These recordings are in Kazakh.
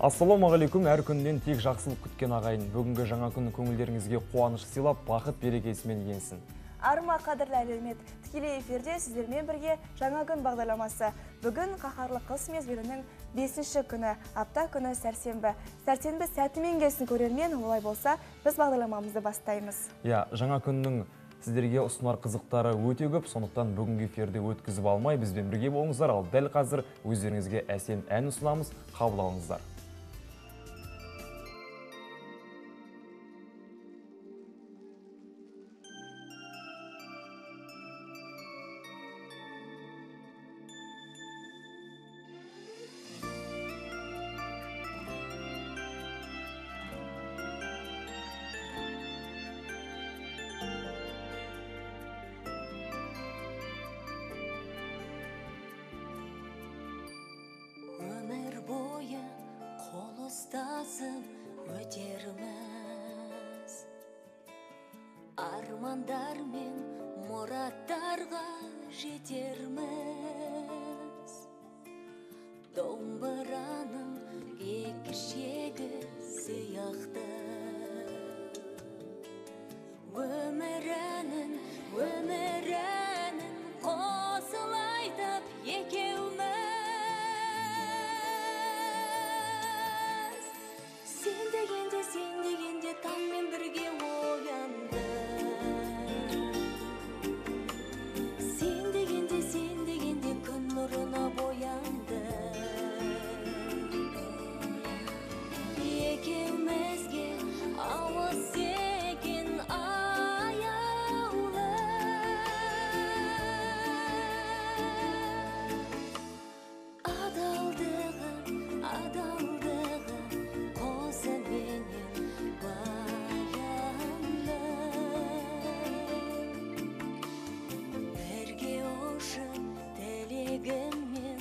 Ассалаумағалейкум, әр күннен тек жақсылық күткен ағайын. Бүгінгі жаңа күн көңілдеріңізге қуаныш сыйлап, бақыт берекесімен енсін. Арма қадірлі әлеумет, тікелей эфирде сіздермен бірге жаңа күн бағдарламасы. Бүгін қаһарлы қыс мезгілінің 5-ші күні, апта күні сәрсенбі. Сәрсенбі сәтімен келсін көрермен, олай болса, біз бағдарламамызды бастаймыз. Жаңа күннің сіздерге ұсынар қызықтары өте көп, сондықтан бүгінгі эфирде өткізіп алмай, бізбен бірге болыңыздар, ал дәл қазір өздеріңізге әсем ән ұсынамыз, қабыл алыңыздар. Өтерміз армандар мен мұраттарға жетерміз. Домбыраның екі шегі сияқты өмірінің қосылайтып екеуміз. Сен дегенде таңмен бірге оянды. Сен дегенде күн нұрына боянды. Екеумізге ауыз екен аяулы. Адалдығым қосы менен баянды. Бірге ұшып тілегім мен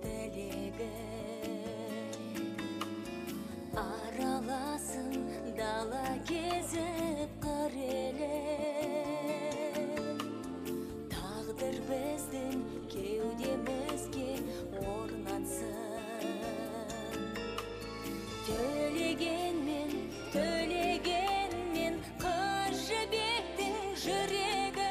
тілегім, араласын дала кезіп қыр елім. Тағдыр біздің кеудемізге орнатсын. Төлегенмен қыз жібектің жүрегі.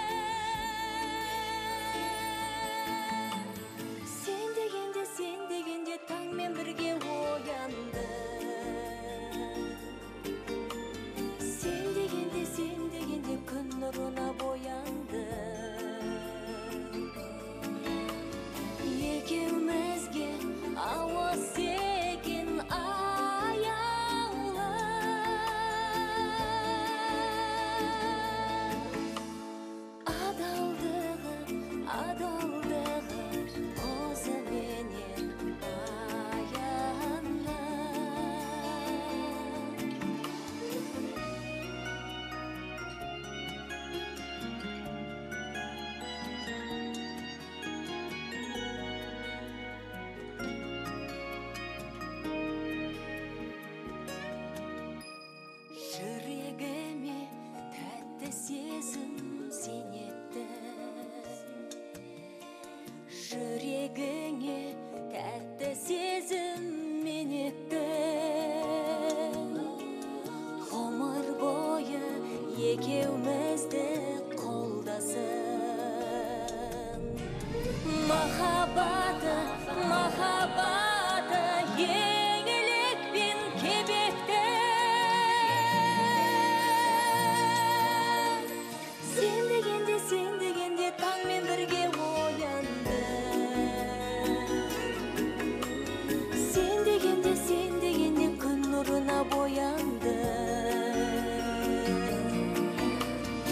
Сен дегенде таңмен бірге оянды. Сен дегенде күн нұрына боянды. Екеумізге ауыз екен аяулы. Адалдығым қосы менен баянды. Жүрегіме тәтті сезім сенетті. Жүрегіңе тәтті сезім менетті. Ғұмыр бойы екеумізді қолдасын. Махаббаты еңілік пен кебекті. Сен дегенде таңмен бірге оянды. Сен дегенде күн нұрына боянды.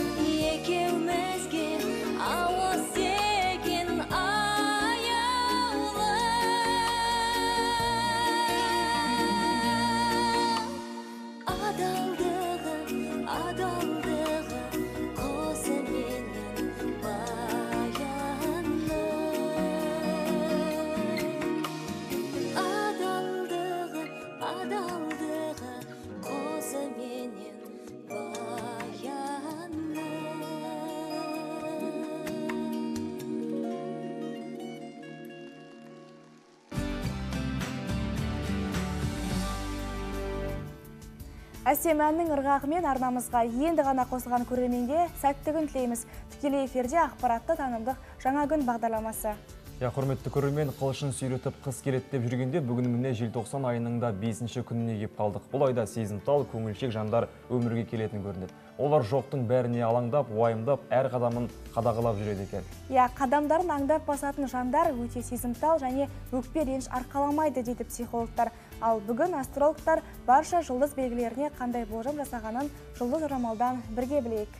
Әсем әннің ырғағымен арнамызға енді ғана қосылған көрерменге сәтті күн тілейміз. Тікелей эфирде ақпаратты танымдық жаңа күн бағдарламасы. Құрметті көрермен, қылышын сүйретіп қыс келеді деп жүргенде бүгін міне желтоқсан айының да 5-ші күніне кеп қалдық. Бұл айда сезімтал, көңілшек жандар өмірге келетін көрінеді. Олар жоқтың бәріне алаңдап, уайымдап, әр қадамын қадағалап жүреді екен. Қадамдарын аңдап басатын жандар өте сезімтал және өкпе реніш арқаламайды дейді психологтар. Ал бүгін астрологтар барша жұлдыз белгілеріне қандай болжам жасағанын жұлдыз жорамалдан бірге білейік.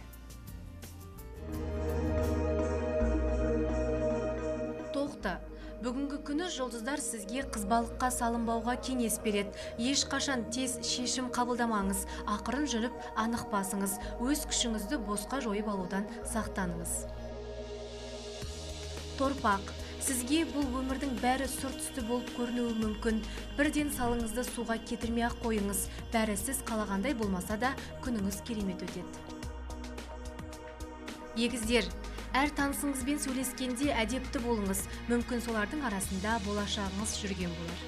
Бүгінгі күні жұлдыздар сізге қызбалыққа салынбауға кеңес береді. Ешқашан тез шешім қабылдамаңыз, ақырын жүріп анық басыңыз, өз күшіңізді босқа жойып алудан сақтаныңыз. Торпақ, сізге бұл өмірдің бәрі сұр түсті болып көрінуі мүмкін. Бірден салыңызды суға кетірмей ақ қойыңыз. Бәрі сіз қалағандай болмаса да күніңіз керемет өтеді. Егіздер, әр танысыңызбен сөйлескенде әдепті болыңыз, мүмкін солардың арасында болашағыңыз жүрген болар.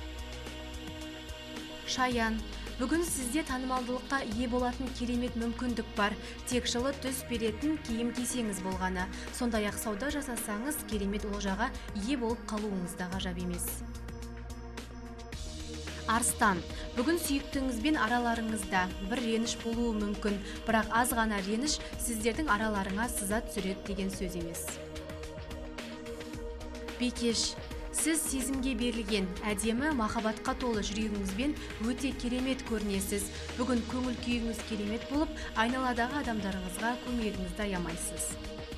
Шаян, бүгін сізде танымалдылыққа ие болатын керемет мүмкіндік бар. Тек жылы түс беретін киім кисеңіз болғаны. Сондай-ақ сауда жасасаңыз керемет олжаға ие болып қалуыңыз да ғажап емес. Арыстан, бүгін сүйіктіңізбен араларыңызда бір реніш болуы мүмкін, бірақ аз ғана реніш сіздердің араларыңа сызат түсіреді деген сөз емес. Бикеш, сіз сезімге берілген, әдемі, махаббатқа толы жүрегіңізбен өте керемет көрінесіз. Бүгін көңіл күйіңіз керемет болып, айналадағы адамдарыңызға көмегіңізді аямайсыз.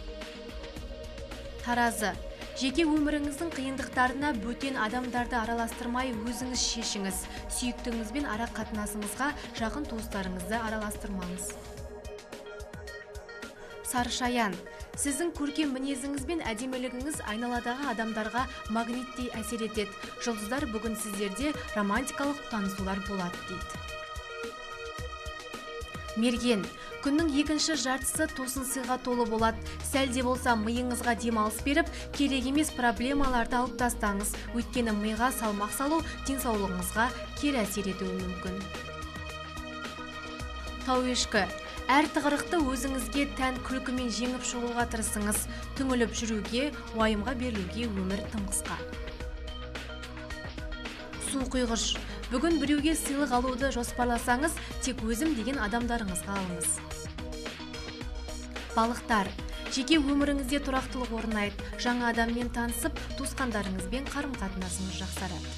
Таразы, жеке өміріңіздің қиындықтарына бөтен адамдарды араластырмай өзіңіз шешіңіз. Сүйіктіңізбен ара қатынасыңызға жақын туыстарыңызды араластырмаңыз. Сарышаян, сіздің көркем мінезіңіз бен әдемілігіңіз айналадағы адамдарға магниттей әсер етеді. Жұлдыздар бүгін сіздерде романтикалық танысулар болады дейді. Мерген, күннің екінші жартысы тосын сыйға толы болады. Сәлде болса миыңызға демалыс беріп, керек емес проблемаларды алып тастаңыз. Өйткені миға салмақ салу денсаулығыңызға кері әсер етуі мүмкін. Тауешкі, әр тығырықты өзіңізге тән күлкімен жеңіп шығуға тырысыңыз. Түңіліп жүруге, уайымға берілуге өмір тым қысқа. Су құйғыш, бүгін біреуге сыйлық алуды жоспарласаңыз, тек өзім деген адамдарыңызға алыңыз. Балықтар, жеке өміріңізде тұрақтылық орнайды, жаңа адаммен танысып, туысқандарыңызбен қарым-қатынасыңыз жақсарады.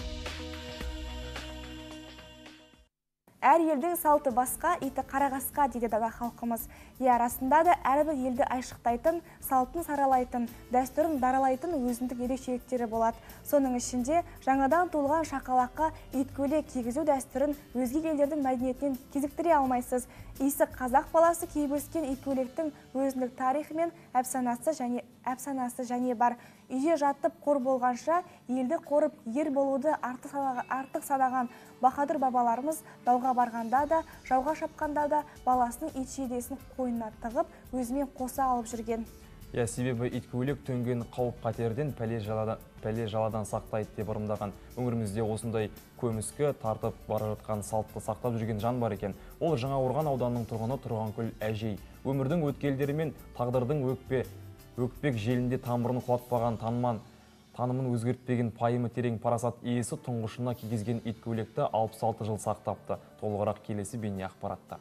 Әр елдің салты басқа, иті қарағасқа дейді дана халқымыз. Расында да әрбір елді айшықтайтын, салтын саралайтын, дәстүрін даралайтын өзіндік ерекшеліктері болады. Соның ішінде жаңадан туылған шақалаққа ит көйлек кигізу дәстүрін өзге елдердің мәдениетінен кезіктіре алмайсыз. Исі қазақ баласы киіп өскен ит көйлектің өзіндік тарихы мен әпсанасы және бар. Үйде жатып қор болғанша, елді қорып ер болуды артық санаған баһадүр бабаларымыз дауға барғанда да, жауға шапқанда да баласының ит шидесін қойнына тығып, өзімен қоса алып жүрген. Себебі ит көйлек төнген қауіп қатерден пәле жаладан сақтайды деп ырымдаған. Өңірімізде осындай көміскі тартып бара жатқан салтты сақтап жүрген жан бар екен. Ол Жаңақорған ауданының тұрғыны Тұрғанкүл әжей. Өмірдің өткелдері мен тағдырдың өкпек желінде тамырын құлатпаған танымын өзгертпеген пайымы терең парасат иесі тұңғышына кигізген ит көйлекті 66 жыл сақтапты. Толығырақ келесі бейне ақпаратта.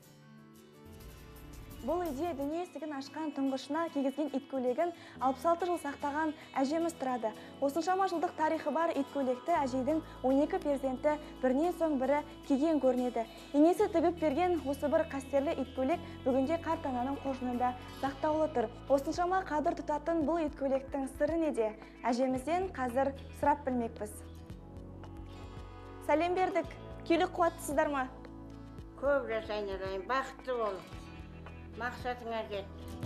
Бұл үйде дүние есігін ашқан тұңғышына кигізген ит көйлегін 66 жыл сақтаған әжеміз тұрады. Осыншама жылдық тарихы бар ит көйлекті әжейдің 12 перзенті бірінен соң бірі киген көрінеді. Енесі тігіп берген осы бір қастерлі ит көйлек бүгінде қарт ананың қоржынында сақтаулы тұр. Осыншама қадір тұтатын бұл ит көйлектің сыры неде? Әжемізден қазір сұрап білмекпіз. Сәлем бердік. Күйлік қуаттысыздар ма? Көп жасайын, бақытты бол. Мақсатыңа жет.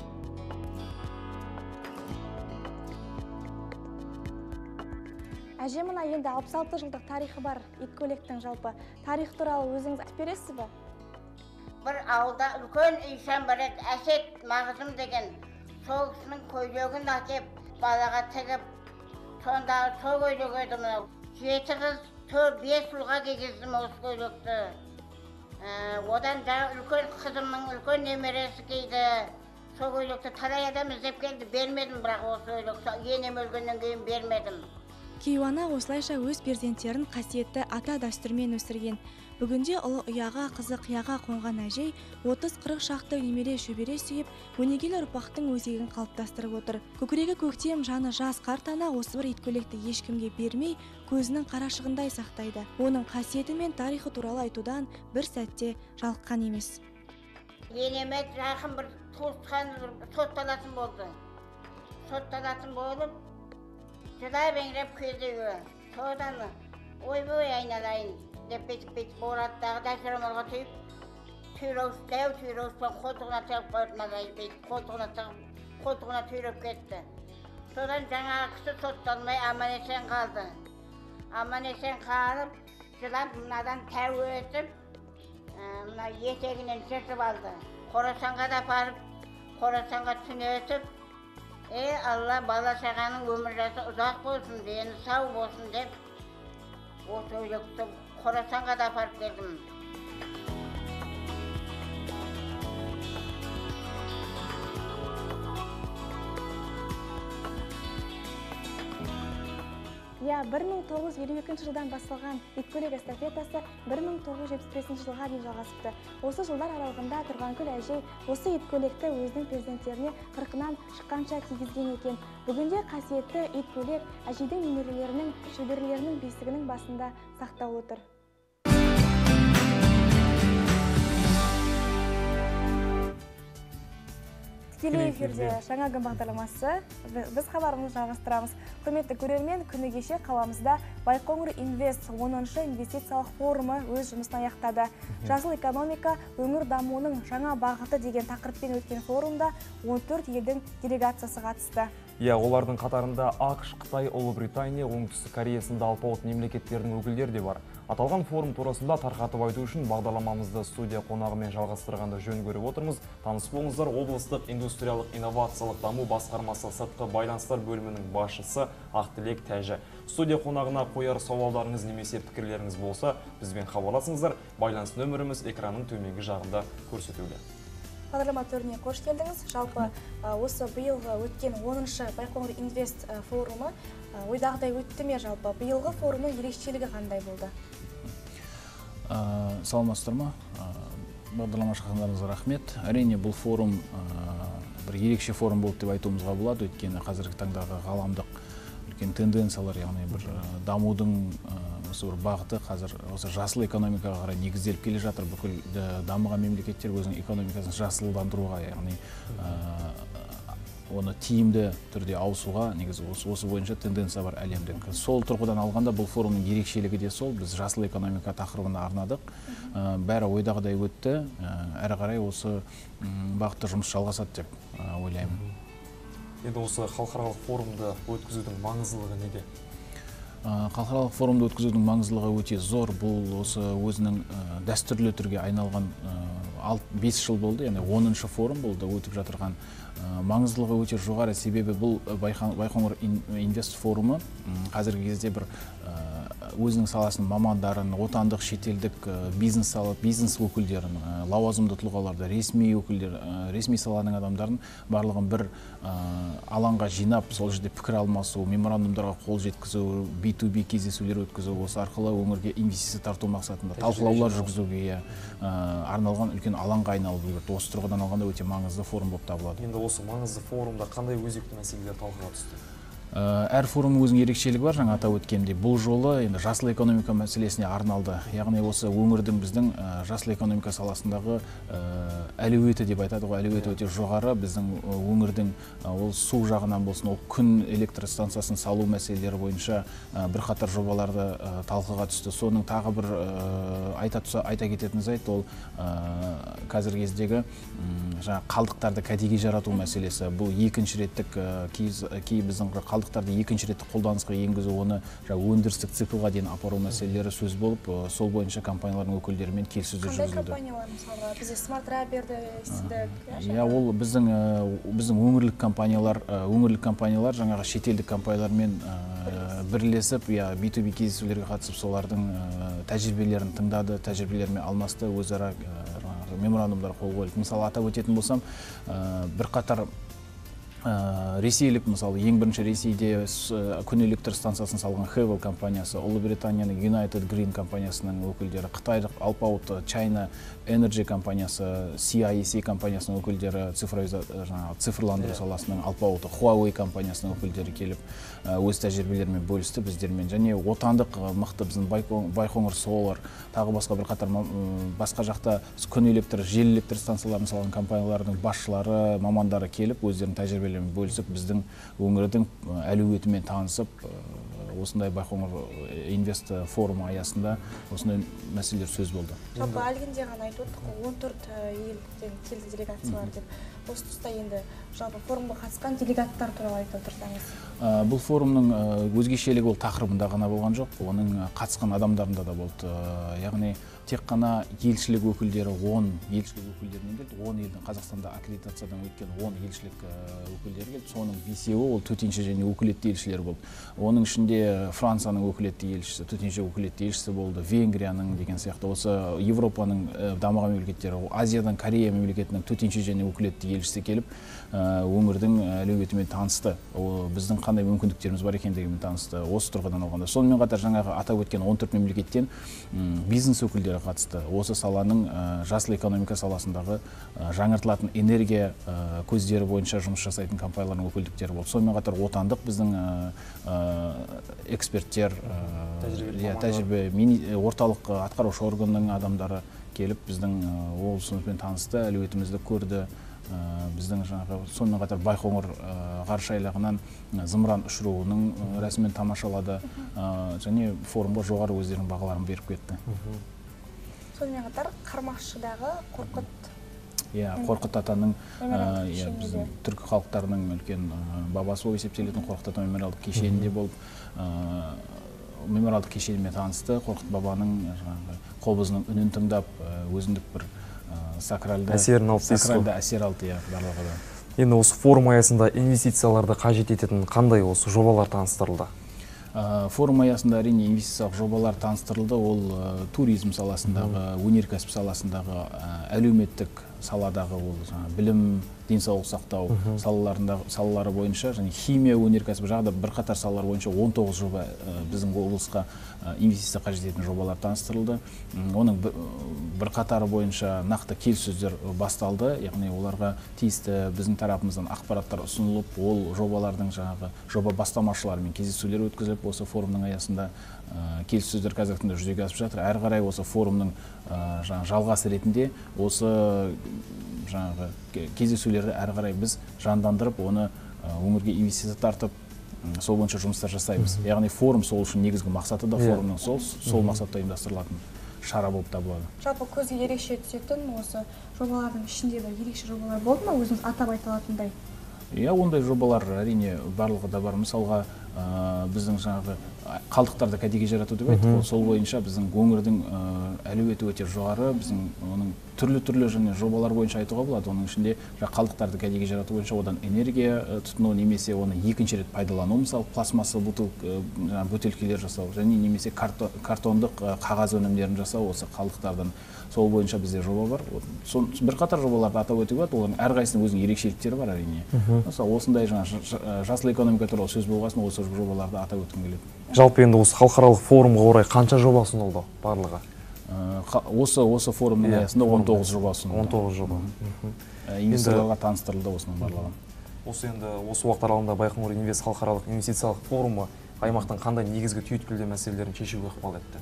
Әжемін енді 66 жылдық тарихы бар ит көйлектің жалпы. Тарих туралы өзіңіз айтып бересіз бе? Бір ауылда үлкен үйшан бар еді, Әсет Мағзым деген. Сол кісінің көйлегін әкеп, балаға тігіп, сонда сол көйлек еді мынау. 7 қыз, 4-5 ұлға кигіздім осы көйлекті. Одан жаңа үлкен қызымның үлкен немересі кейді сол көйлекті талай адам іздеп келді, бермедім, бірақ осы көйлекті енем өлгеннен кейін бермедім. Кейуана осылайша өз перзенттерін қасиетті ата дәстүрмен өсірген. Бүгінде ұлы ұяға, қызы қияға қонған әжей 30-40 шақты немере шөбере сүйіп, өнегелі ұрпақтың өзегін қалыптастырып отыр. Көкірегі көктем, жаны жас қарт ана осы бір иткөйлекті ешкімге бермей, көзінің қарашығындай сақтайды. Оның қасиеті мен тарихы туралы айтудан бір сәтте жалыққан емес. Енеме жақын бір туысқан сотталатын болды. Сотталатын болып, жылап еңіреп келді. Содан ойбай айналайын деп бетік бораттағы дәшірамалға түйіп, түйреуіспен қолтығына тығып қойып, қолтығына түйреп кетті. Содан жаңағы кісі сотталмай аман-есен қалды. Аман-есен қалып, жылап мынадан тәу өтіп, мына етегінен жыртып алды. Қорасанға да барып, Қорасанға түнетіп, Алла бала шағаның өмір жасы ұзақ болсын, дені сау болсын деп, осы өйлекті Қорасанға да апарып келдім. Я 1952 жылдан басталған иткөлек эстафетасы 1975 жылға дейін жалғасыпты. Осы жылдар аралығында Тұрғанкүл әжей осы иткөлекті өзінің перзенттеріне 40-нан шыққанша кигізген екен. Бүгінде қасиетті иткөлек әжейдің немерелерінің, шөберелерінің бесігінің басында сақтаулы отыр. Тікелей эфирде жаңа күн бағдарламасы. Біз хабарымызды жалғастырамыз. Құрметті көрермен, күні кеше қаламызда Байқоңыр Инвест 10-шы инвестициялық форумы өз жұмысын аяқтады. Жасыл экономика, өңір дамуының жаңа бағыты деген тақырыппен өткен форумда 14 елдің делегациясы қатысты. Олардың қатарында ақш, Қытай, Ұлыбритания, Оңтүстік Корея сынды алпауыт мемлекеттердің өкілдері де бар. Аталған форум турасында тарқатып айту үшін бағдарламамызды студия қонағымен жалғастырғанды жөн көріп отырмыз. Таныс болыңыздар, облыстық индустриялық инновациялық даму басқармасы сыртқы байланыстар бөлімінің басшысы Ақтілек Тәжі. Студия қонағына қояр сауалдарыңыз немесе пікірлеріңіз болса, бізбен хабарласыңыздар. Байланыс нөміріміз экранның төменгі жағында көрсетілді. Бағдарлама төріне қош келдіңіз. Жалпы осы биылғы өткен 10-шы Байқоңыр Инвест форумы ойдағыдай өтті ме жалпы? Биылғы форумның ерекшелігі қандай болды? Саламатсыздар ма? Бағдарлама шақырғандарыңызға рахмет. Әрине бұл форум бір ерекше форум болды деп айтуымызға болады, өйткені қазіргі таңдағы ғаламдық үлкен тенденциялар, яғни бір дамудың осы бір бағыты қазір осы жасыл экономикаға қарай негізделіп келе жатыр. Бүкіл дамыған мемлекеттер өзінің экономикасын жасылдандыруға, яғни оны тиімді түрде ауысуға негізі осы бойынша тенденция бар әлемде. Сол тұрғыдан алғанда бұл форумның ерекшелігі де сол. Біз жасыл экономика тақырыбына арнадық. Бәрі ойдағыдай өтті. Әрі қарай осы бағытта жұмыс жалғасады деп ойлаймын. Енді осы халықаралық форумды өткізудің маңыздылығы неде? Халықаралық форумды өткізудің маңыздылығы өте зор. Бұл осы өзінің дәстүрлі түрге айналған 5 жыл болды, яғни 10-шы форум болды өтіп жатырған. Маңыздылығы өте жоғары, себебі бұл Байқоңыр Инвест форумы қазіргі кезде бір өзінің саласының мамандарын, отандық, шетелдік бизнес өкілдерін, лауазымды тұлғаларды, ресми саланың адамдарын барлығын бір алаңға жинап, сол жерде пікір алмасу, меморандумдарға қол жеткізу, B2B кездесулер өткізу, осы арқылы өңірге инвестиция тарту мақсатында талқылаулар жүргізуге арналған үлкен алаңға айналып үлгерді. Осы тұрғыдан алғанда өте маңызды форум болып табылады. Енді осы маңызды форумда қандай өзекті мәселелер талқыға түсті? Әр форумның өзінің ерекшелігі бар, жаңа атап өткендей. Бұл жолы енді жасыл экономика мәселесіне арналды. Яғни осы өңірдің біздің жасыл экономика саласындағы әлеуеті деп айтады ғой, әлеуеті өте жоғары. Біздің өңірдің ол су жағынан болсын, ол күн электр станциясын салу мәселелері бойынша бірқатар жобаларды талқыға түсті. Соның тағы бір айта кететін жайт ол қазіргі кездегі қалдықтарды кәдеге жарату мәселесі. Бұл екінші реттік біздің қалдықтарды екінші ретті қолданысқа енгізу, оны өндірістік циклға дейін апару мәселелері сөз болып, сол бойынша компаниялардың өкілдерімен келіссөздер жүргізілді. Қандай компаниялар мысалы? Бізде Smart Rubber'ді естідік. Ол біздің өңірлік компаниялар жаңағы шетелдік компаниялармен бірлесіп B2B кездесулерге қатысып солардың тәжірибелерін тыңдады, тәжірибелермен алмасты, өзара меморандумдар қол қойылды. Мысалы атап өтетін болсам, бірқатар ресейлік, мысалы ең бірінші Ресейде күн электр станциясын салған Хевел компаниясы, Ұлыбританияның United Green компаниясының өкілдері, Қытайлық Alpaut China Energy компаниясы, CIEC компаниясының өкілдері, цифрландыру саласының Alpaut Huawei компаниясының өкілдері келіп өз тәжірибелерімен бөлісті біздермен, және отандық мықты біздің Байқоңыр Solar, тағы басқа бірқатар басқа жақта күн электр, жел электр станцияларын салған компаниялардың басшылары, мамандары келіп өздерінің тәжірибелерімен бөлісіп, біздің өңірдің әлеуетімен танысып, осындай Байқоңыр Инвест форумы аясында осындай мәселелер сөз болды. Жалпы әлгінде ғана айтып отырдық, 14 елден келді делегациялар деп. Осы тұста енді жалпы форумға қатысқан делегаттар туралы айтып отырсаңыз. Бұл форумның өзгешелігі ол тақырыбында ғана болған жоқ, оның қатысқан адамдарында да болды. Яғни тек қана елшілік өкілдері 10 елшілік өкілдерінен келді, 10 елдің Қазақстанда аккредитациядан өткен 10 елшілік өкілдері келді. Соның 5-еуі ол төтенше және өкілетті елшілер болды. Оның ішінде Францияның өкілетті елшісі, төтенше өкілетті елшісі болды, Венгрияның деген сияқты, осы Европаның дамыған мемлекеттері, Азиядан Корея мемлекетінің төтенше және өкілетті елшісі келіп, өңірдің әлеуетімен танысты, біздің қандай мүмкіндіктеріміз бар екендігімен танысты, осы тұрғыдан алғанда. Сонымен қатар жаңағы атап өткен 14 мемлекеттен бизнес өкілдері қатысты. Осы саланың жасыл экономика саласындағы жаңартылатын энергия көздері бойынша жұмыс жасайтын компаниялардың өкілдіктері болды. Сонымен қатар отандық біздің эксперттер, тәжірибе орталық атқарушы органның адамдары келіп біздің облысымызбен танысты, әлеуетімізді көрді. Біздің сонымен қатар Байқоңыр ғарыш айлағынан зымыран ұшыруының рәсімін тамашалады, және форумға жоғары өздерінің бағаларын беріп кетті. Сонымен қатар Қармақшыдағы Қорқыт. Қорқыт атаның біздің түркі халықтарының үлкен бабасы болып есептелетін Қорқыт ата мемориалдық кешенінде болып, мемориалдық кешенімен танысты. Қорқыт бабаның қобызының үнін тыңдап, өзіндік бір сакралды әсер алды барлығы да. Енді осы форум аясында инвестицияларды қажет ететін қандай осы жобалар таныстырылды? Форум аясында әрине инвестициялық жобалар таныстырылды. Ол туризм саласындағы, өнеркәсіп саласындағы, әлеуметтік саладағы, білім, денсаулық сақтау салалары бойынша, және химия өнеркәсібі жағында бірқатар салалар бойынша 19 жоба біздің облысқа инвестиция қажет ететін жобалар таныстырылды. Оның бірқатары бойынша нақты келіссөздер басталды, яғни оларға тиісті біздің тарапымыздан ақпараттар ұсынылып, ол жобалардың жоба бастамашыларымен кездесулер өткізіліп, осы форумның аясында келіссөздер қазіргі таңда жүзеге асып жатыр. Әрі қарай осы форумның жалғасы ретінде осы кездесулерді әрі қарай біз жандандырып, оны өңірге инвестиция тартып, сол бойынша жұмыстар жасаймыз. Яғни форум сол үшін негізгі мақсаты да форумның сол мақсатта ұйымдастырылатын шара болып табылады. Жалпы көзге ерекше түсетін осы жобалардың ішінде бір ерекше жобалар болды ма, өзіңіз атап айта алатындай? Ондай жобалар әрине барлығы да бар. Мысалға біздің қалдықтарды кәдеге жарату деп айттық. Сол бойынша біздің өңірдің әлеуеті өте жоғары. Біздің оның түрлі және жобалар бойынша айтуға болады. Оның ішінде қалдықтарды кәдеге жарату бойынша одан энергия тұтыну, немесе оны екінші рет пайдалану, мысалы пластмасса бөтелкелер жасау, және немесе картондық қағаз өнімдерін жасау осы қалдықтардан. Сол бойынша бізде жоба бар. Бірқатар жобаларды атап өтуге болады. Олардың әрқайсысының өзінің ерекшеліктері бар әрине. Осындай жасыл экономика туралы сөз болғасын, осы жобаларды атап өткім келеді. Жалпы енді осы халықаралық форумға орай қанша жоба ұсынылды барлығы? Осы форумның аясында 19 жоба ұсынылды. 19 жоба. Инвесторларға таныстырылды осының барлығы. Осы енді осы уақыт аралығында Байқоңыр Инвест халықаралық инвестициялық форумы аймақтың қандай негізгі түйткілді мәселелерін шешуге ықпал етті?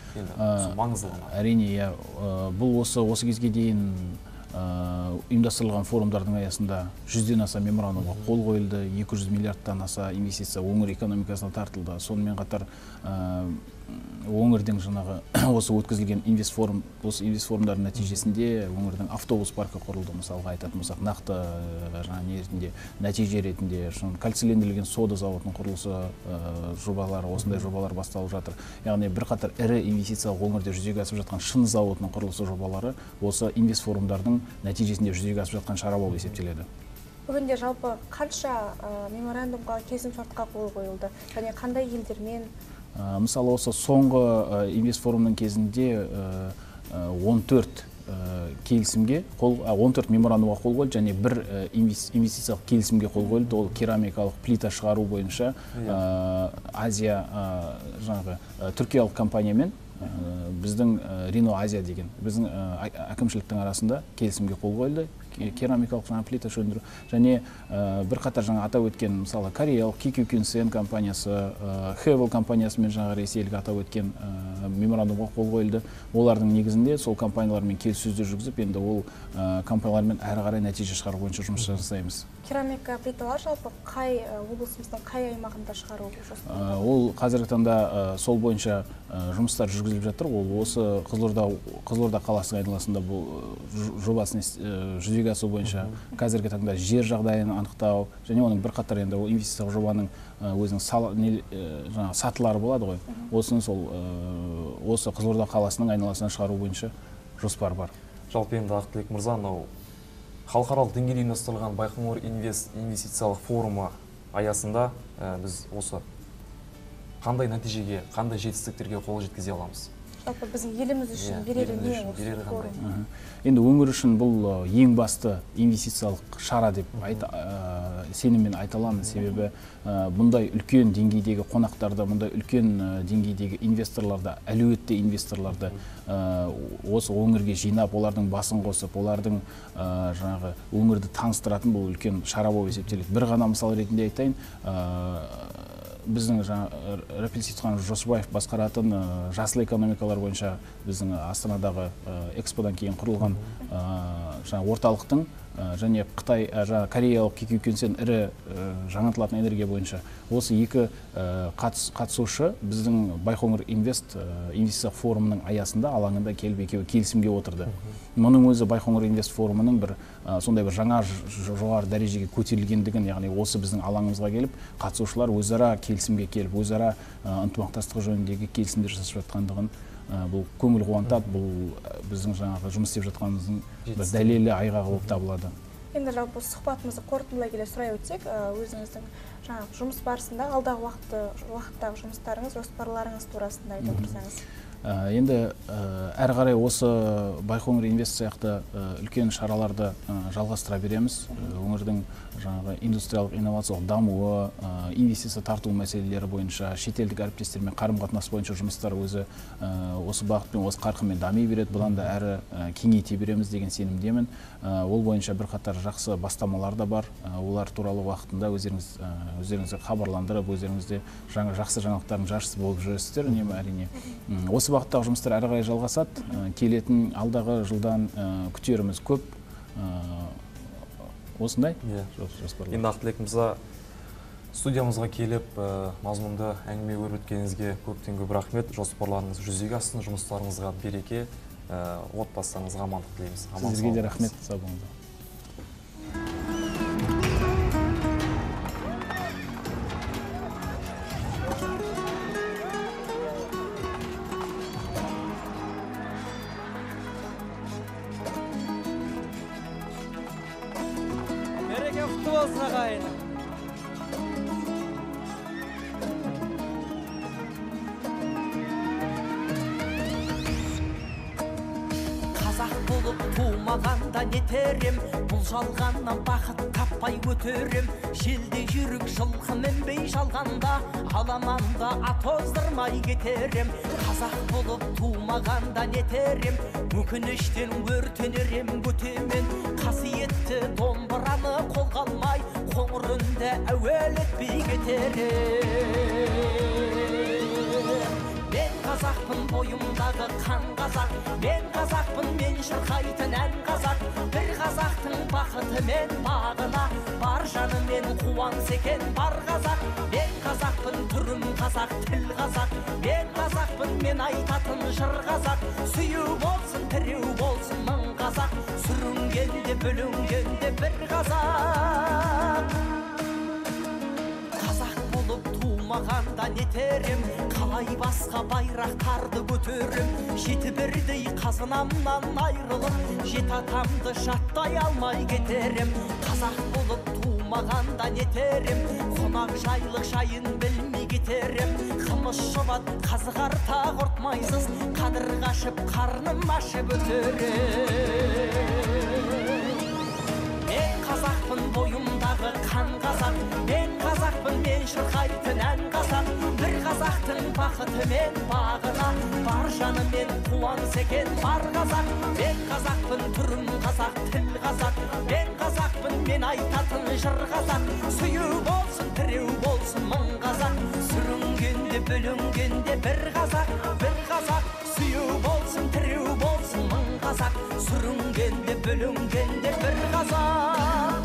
Әрине, бұл осы кезге дейін ұйымдастырылған форумдардың аясында 100-ден аса меморандумға қол қойылды, 200 миллиардтан аса инвестиция өңір экономикасына тартылды. Сонымен қатар өңірдің осы өткізілген инвест форумдардың нәтижесінде өңірдің автобус паркі құрылды. Мысалға айтатын болсақ, нақты нәтиже ретінде кальцийлендірілген сода зауытының құрылысы жобалары, осындай жобалар басталып жатыр. Яғни бірқатар ірі инвестициялық өңірде жүзеге асып жатқан шыны зауытының құрылысы жобалары осы инвест форумдардың нәтижесінде жүзеге асып жатқан шара болып есептеледі. Бүгінде жалпы қанша меморандумға, келісімшартқа қол қойылды және қандай елдермен? Мысалы осы соңғы инвест форумның кезінде 14 келісімге 14 меморандумға қол қойылды және бір инвестициялық келісімге қол қойылды. Ол керамикалық плита шығару бойынша Азия жаңағы түркиялық компаниямен біздің Рино Азия деген біздің әкімшіліктің арасында келісімге қол қойылды. Керамикалық жаңа плита өндіру және бір қатар жаңа атап өткен мысалы кореялық Кикюкинсен компаниясы, Хевел компаниясымен жаңа ресейлік атап өткен меморандумға қол қойылды. Олардың негізінде сол компаниялармен келіссөздер жүргізіп, енді ол компаниялармен әрі қарай нәтиже шығару бойынша жұмыс жасаймыз. Керамика плиталар жалпы қай облысымыздың қай аймағында шығару жоспарлануда? Ол қазіргі таңда сол бойынша жұмыстар жүргізіліп жатыр. Ол осы Қызылорда қаласының айналасында бұл жобасын жүзеге асыру бойынша қазіргі таңда жер жағдайын анықтау және оның бірқатар енді ол инвестициялық жобаның өзінің сатылары болады ғой. Осыны сол осы Қызылорда қаласының айналасына шығару бойынша жоспар бар. Жалпы енді Ақтілек мырза, мынау халықаралық деңгейде ұйымдастырылған Байқоңыр инвестициялық форумы аясында біз осы қандай нәтижеге, қандай жетістіктерге қол жеткізе аламыз? Жалпы біздің еліміз үшін берері не осы форум? Енді өңір үшін бұл ең басты инвестициялық шара деп сеніммен айта аламын. Себебі бұндай үлкен деңгейдегі қонақтарды, бұндай үлкен деңгейдегі инвесторларды, әлеуетті инвесторларды осы өңірге жинап, олардың басын қосып, олардың жаңағы өңірді таныстыратын бұл үлкен шара болып есептеледі. Bir ғана мысал ретінде айтайын, біздің Рапил Сейтхан Жосыбаев басқаратын жасыл экономикалар бойынша біздің Астанадағы эксподан кейін құрылған орталықтың және Қытай, Кореялық Кикюкинсен ірі жаңартылатын энергия бойынша осы екі қатысушы біздің Байқоңыр инвестициялық форумының аясында алаңында келіп екеуі келісімге отырды. Мұның өзі Байқоңыр инвест форумының бір сондай бір жаңа жоғары дәрежеге көтерілгендігін, яғни осы біздің алаңымызға келіп қатысушылар өзара келісімге келіп, өзара ынтымақтастық жөніндегі келісімдер жасап жатқандығын бұл көңіл қуантады, бұл біздің жаңағы жұмыс істеп жатқанымыздың бір дәлелі айғағы болып табылады. Енді жалпы сұхбатымызды қорытындылай келе сұрай өтсек, өзіңіздің жаңағы жұмыс барысында алдағы уақыттағы жұмыстарыңыз, жоспарларыңыз турасында айта тұрсаңыз. Енді әрі қарай осы Байқоңыр инвест сияқты үлкен шараларды жалғастыра береміз. Өңірдің жаңағы индустриялық инновациялық дамуы, инвестиция тарту мәселелері бойынша, шетелдік әріптестермен қарым-қатынас бойынша жұмыстар өзі осы бағытпен, осы қарқынмен дами береді. Бұдан да әрі кеңейте береміз деген сенімдемін. Ол бойынша бірқатар жақсы бастамалар да бар. Олар туралы уақытында өздеріңізге хабарландырып, өздеріңізде жақсы жаңалықтардың жаршысы болып жүресіздер, үнемі әрине. Осы бағыттағы жұмыстар әрі қарай жалғасады. Келетін алдағы жылдан күтеріміз көп. Осындай жоспарлар. Енді Ақтілек мырза, студиямызға келіп, мазмұнды әңгіме өріп өткеніңізге көптен көп рахмет. Жоспарларыңыз жүзеге ассын, жұмыстарыңызға береке, отбасыңызға амандық тілейміз. Сіздерге де рахмет, сау болыңыздар. Береке құтты болсын ағайын. Қазақ болып тумағанда нетерем, бұл жалғаннан бақыт таппай өтерем. Желде жүрік жылқы мінбей жалғанда, аламанда ат оздырмай кетерем. Қазақ болып тумағанда нетерем, өкініштен өртенерем көтемен. Қасиетті домбыраны қолға алмай, қоңыр үнді әуелетпей кетерем. Мен қазақпын, бойымдағы қан қазақ. Мен қазақпын, мен шырқайтын ән қазақ. Бір қазақтың бақыты мен бағына, бар жанымен қуанса екен бар қазақ. Мен қазақпын, түрім қазақ, тіл қазақ. Мен қазақпын, мен айтатын жыр қазақ. Сүйеу болсын, тіреу болсын мың қазақ. Сүрінгенде, бүлінгенде бір қазақ. Қазақ болып тума тумағанда нетерем, қалай басқа байрақтарды көтерем, жеті бірдей қазынамнан айрылып, жеті атамды жаттай алмай кетерем. Қазақ болып тумағанда нетерем, қонақ жайлық жайын білмей кетерем. Қымыз шұбат қазығарта құртмайсыз, қадыр қашып қарным ашып өтерем. Мен қазақпын, бойымдағы қан қазақ, мен қазақпын, мен шырқайтын ән қазақ. Бір қазақтың бақыты мен бағына, бар жанымен қуаныс екен бар қазақ. Мен қазақпын, түрім қазақ, тіл қазақ, мен қазақпын, мен айтатын жыр қазақ. Сүйі болсын, тіреу болсын мың қазақ, сүрінгенде бүлінгенде бір қазақ, бір қазақ. Сүйі болсын, тіреу болсын мың қазақ, сүрінгенде бүлінгенде бір қазақ.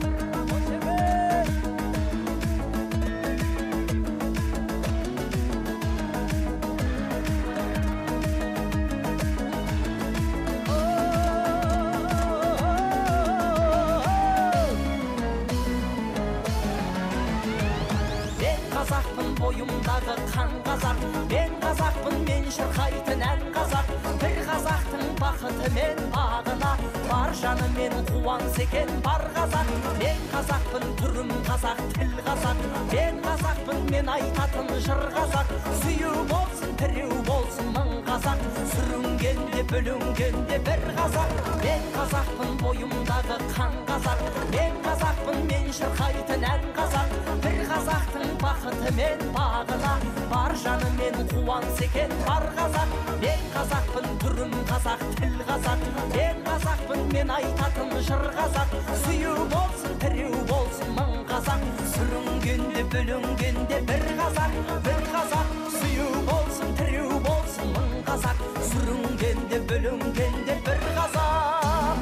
Бойымдағы қан қазақ, мен қазақпын, мен шырқайтын ән қазақ. Бір қазақтың бақыты мен бағына, бар жанымен қуаныс екен бар қазақ. Мен қазақпын, түрім қазақ, тіл қазақ, мен қазақпын, мен айтатын жыр қазақ. Сүйі болсын, тіреу болсын мың қазақ, сүрінгенде бүлінгенде бір қазақ. Мен қазақпын, бойымдағы қан қазақ, мен қазақпын, мен шырқайтын ән қазақ. Бір қазақтың бақыты мен бағына, бар жанымен қуаныс екен бар қазақ. Мен қазақпын, түрім қазақ, тіл қазақ, мен қазақпын, мен айтатын жыр қазақ. Сүйі болсын, тіреу болсын мың қазақ, сүрінгенде бүлінгенде бір қазақ, бір қазақ. Сүйі болсын, тіреу болсын мың қазақ, сүрінгенде бүлінгенде бір қазақ.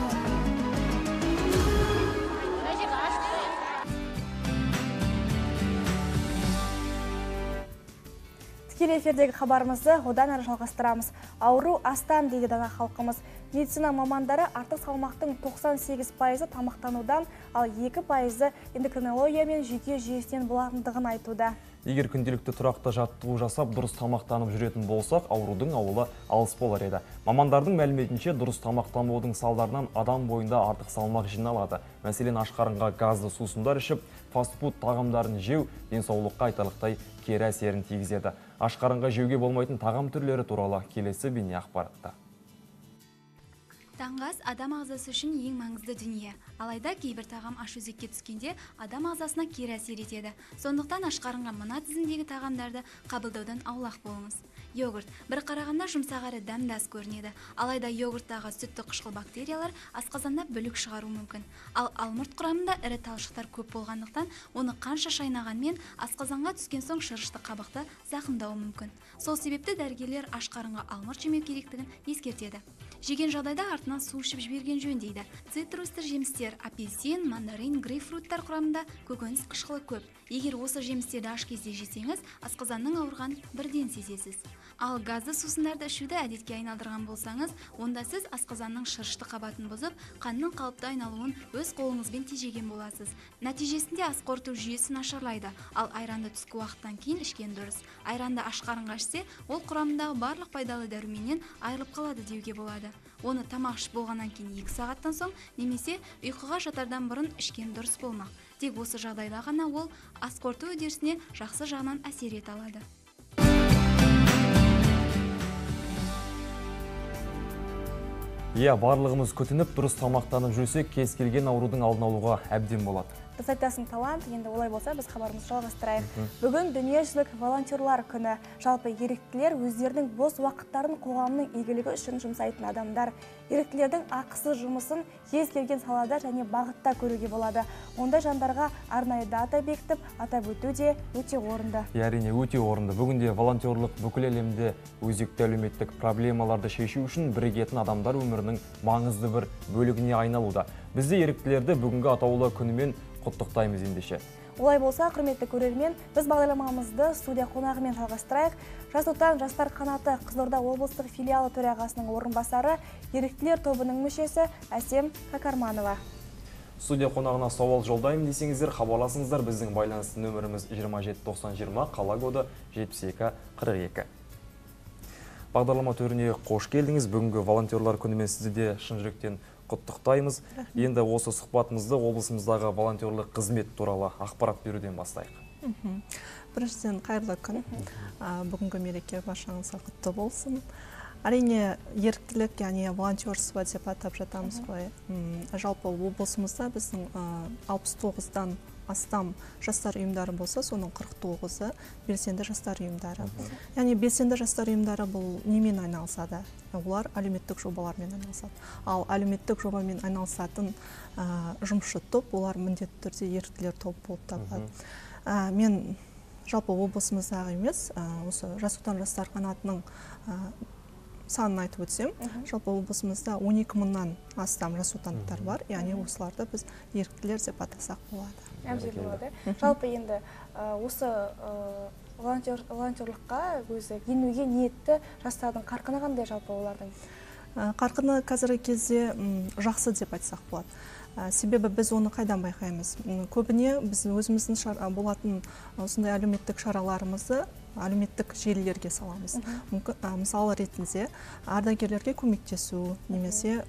Тікелей эфирдегі хабарымызды одан әрі жалғастырамыз. Ауру астан дейді дана халқымыз. Медицина мамандары артық салмақтың 98% тамақтанудан, ал 2% эндокринология мен жүйке жүйесінен болатындығын айтуда. Егер күнделікті тұрақты жаттығу жасап, дұрыс тамақтанып жүретін болсақ, аурудың ауылы алыс болар еді. Мамандардың мәліметінше, дұрыс тамақтанудың салдарынан адам бойында артық салмақ жиналады. Мәселен, аш қарынға газды сусындар ішіп, фастфуд тағамдарын жеу денсаулыққа айтарлықтай кері әсерін тигізеді. Аш қарынға жеуге болмайтын тағам түрлері туралы келесі бейне ақпаратта. Таңғы ас адам ағзасы үшін ең маңызды дүние. Алайда кейбір тағам аш өзекке түскенде адам ағзасына кері әсер етеді. Сондықтан аш қарынға мына тізімдегі тағамдарды қабылдаудан аулақ болыңыз. Йогурт бір қарағанда жұмсақ әрі дәмдас көрінеді. Алайда йогурттағы сүтті қышқыл бактериялар асқазанда бүлік шығару мүмкін. Ал алмұрт құрамында ірі талшықтар көп болғандықтан, оны қанша шайнағанмен асқазанға түскен соң шырышты қабықты зақымдауы мүмкін. Сол себепті дәрігерлер аш қарынға алмұрт жемеу керектігін ескертеді. Жеген жағдайда артынан су ішіп жіберген жөн дейді. Цитрусты жемістер, апельсин, мандарин, грейпфруттар құрамында көкөніс қышқылы көп. Егер осы жемістерді аш кезде жесеңіз, асқазанның ауырған бірден сезесіз. Ал газды сусындарды ішуді әдетке айналдырған болсаңыз, онда сіз асқазанның шырышты қабатын бұзып, қанның қалыпты айналуын өз қолыңызбен тежеген боласыз. Нәтижесінде ас қорыту жүйесі нашарлайды, ал айранды түскі уақыттан кейін ішкен дұрыс. Айранды аш қарынға ішсе, ол құрамындағы барлық пайдалы дәруменнен айырылып қалады деуге болады. Оны тамақ ішіп болғаннан кейін 2 сағаттан соң немесе ұйқыға жатардан бұрын ішкен дұрыс болмақ. Тек осы жағдайда ғана ол ас қорыту үдерісіне жақсы жағынан әсер ете алады. Барлығымыз күтініп, дұрыс тамақтанып жүрсек, кез келген аурудың алдын алуға әбден болады. Дұрыс айтасың, Талант. Енді олай болса, біз хабарымызды жалғастырайық. Бүгін дүниежүзілік волонтерлар күні. Жалпы еріктілер өздерінің бос уақыттарын қоғамның игілігі үшін жұмсайтын адамдар. Еріктілердің ақысыз жұмысын кез келген салада және бағытта көруге болады. Ондай жандарға арнайы дата бекітіп, атап өту де өте орынды. Әрине, өте орынды. Бүгінде волонтерлық бүкіл әлемде өзекті әлеуметтік проблемаларды шешу үшін бірігетін адамдар өмірінің маңызды бір бөлігіне айналуда. Бізде еріктілерді бүгінгі атаулы күнімен құттықтаймыз ендеше. Олай болса, құрметті көрермен, біз бағдарламамызды студия қонағымен жалғастырайық. Жас отан жастар қанаты Қызылорда облыстық филиалы төрағасының орынбасары, еріктілер тобының мүшесі Әсем Какарманова. Студия қонағына сауал жолдаймын десеңіздер, хабарласыңыздар. Біздің байланысты нөміріміз 279020, қала коды 7242. Бағдарлама төріне қош келдіңіз. Бүгінгі волонтерлар күнімен сізді де шын жүректен құттықтаймыз. Енді осы сұхбатымызды облысымыздағы волонтерлық қызмет туралы ақпарат беруден бастайық. Біріншіден қайырлы күн. Бүгінгі мереке баршаңызға құтты болсын. Әрине, еріктілік, яғни волонтерство деп атап жатамыз ғой. Жалпы облысымызда біздің 69-дан астам жастар ұйымдары болса, соның 49-ы белсенді жастар ұйымдары. Яғни белсенді жастар ұйымдары бұл немен айналысады? Олар әлеуметтік жобалармен айналысады. Ал әлеуметтік жобамен айналысатын жұмысшы топ, олар міндетті түрде еріктілер топ болып табылады. Мен жалпы облысымыздағы емес, осы Жас отан жастар қанатының санын айтып өтсем, жалпы облысымызда 12 мыңнан астам жас отандықтар бар, яғни осыларды біз еріктілер деп атасақ болады. Әбден болады. Жалпы енді осы волонтерлыққа өзі енуге ниетті жастардың қарқыны қандай жалпы олардың? Қарқыны қазіргі кезде жақсы деп айтсақ болады. Себебі біз оны қайдан байқаймыз? Көбіне біз өзіміздің болатын осындай әлеуметтік шараларымызды әлеуметтік желілерге саламыз. Мысалы ретінде ардагерлерге көмектесу, немесе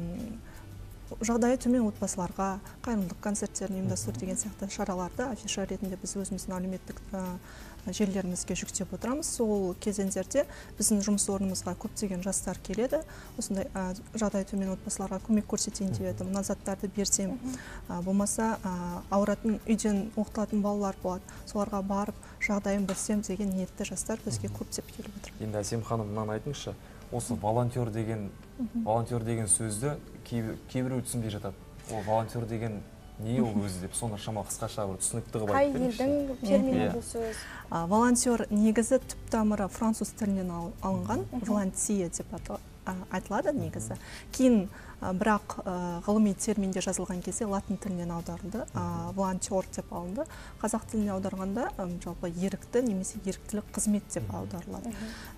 жағдайы төмен отбасыларға қайырымдылық концерттерін ұйымдастыру деген сияқты шараларды афиша ретінде біз өзіміздің әлеуметтік желілерімізге жүктеп отырамыз. Сол кезеңдерде біздің жұмыс орнымызға көптеген жастар келеді. Осындай жағдайы төмен отбасыларға көмек көрсетейін деп едім, мына заттарды берсем, болмаса ауыратын үйден оқытылатын балалар болады. Соларға барып жағдайын білсем деген ниетті жастар бізге көптеп келіп отыр. Енді Әсем ханым, мынаны айтыңызшы, осы волонтер деген сөзді кейбіреу түсінбей жатады. Ол волонтер деген не ол өзі деп, соны шама қысқаша бір түсінікті қылып айтып беріңізші. Қай елдің термині бұл сөз? Волонтер негізі түп тамыры француз тілінен алынған, волонтия деп айтылады негізі. Кейін бірақ ғылыми терминде жазылған кезде латын тілінен аударылды, волонтер деп алынды. Қазақ тіліне аударғанда жалпы ерікті немесе еріктілік қызмет деп аударылады.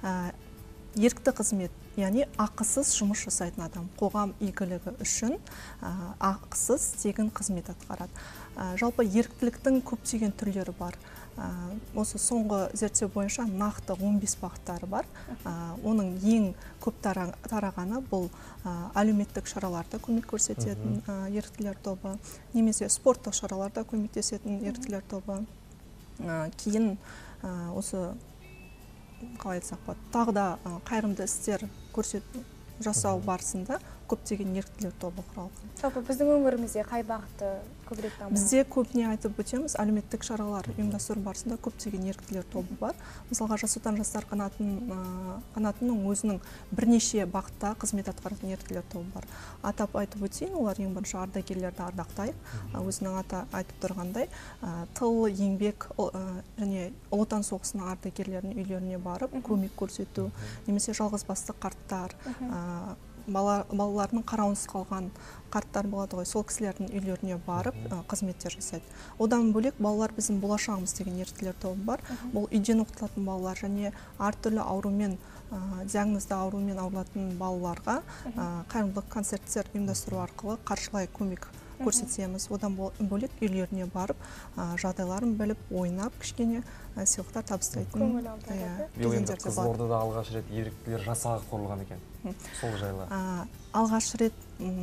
Ерікті қызмет, яғни ақысыз жұмыс жасайтын адам, қоғам игілігі үшін ақысыз тегін қызмет атқарады. Жалпы еріктіліктің көптеген түрлері бар. Осы соңғы зерттеу бойынша нақты 15 бағыттары бар. Оның ең көп тарағаны бұл әлеуметтік шараларда көмек көрсететін еріктілер тобы, немесе спорттық шараларда көмектесетін еріктілер тобы. Кейін осы қалай айтсақ болады, тағы да қайырымды істер жасау барысында көптеген еріктілер тобы құралған. Жалпы біздің өңірімізде қай бағытты көбірек дамыған? Бізде көбіне айтып өтеміз, әлеуметтік шаралар ұйымдастыру барысында көптеген еріктілер тобы бар. Мысалға Жас отан жастар қанатының өзінің бірнеше бағытта қызмет атқаратын еріктілер тобы бар. Атап айтып өтейін, олар ең бірінші ардагерлерді ардақтайық. Өзінің аты айтып тұрғандай, тыл, еңбек және Ұлы Отан соғысының ардагерлерінің үйлеріне барып көмек көрсету, немесе жалғызбасты қарттар, балаларының қарауынсыз қалған қарттар болады ғой, сол кісілердің үйлеріне барып қызметтер жасайды. Одан бөлек балалар біздің болашағымыз деген еріктілер тобы бар. Бұл үйден оқытылатын балалар және әртүрлі аурумен, диагнозды аурумен ауыратын балаларға қайырымдылық концерттер ұйымдастыру арқылы қаржылай көмек көрсетеміз. Одан бөлек үйлеріне барып, жағдайларын біліп, ойнап, кішкене сыйлықтар табыстайтын. Биыл енді Қызылордада алғаш рет еріктілер жасағы құрылған екен. Сол жайлы. Алғаш рет,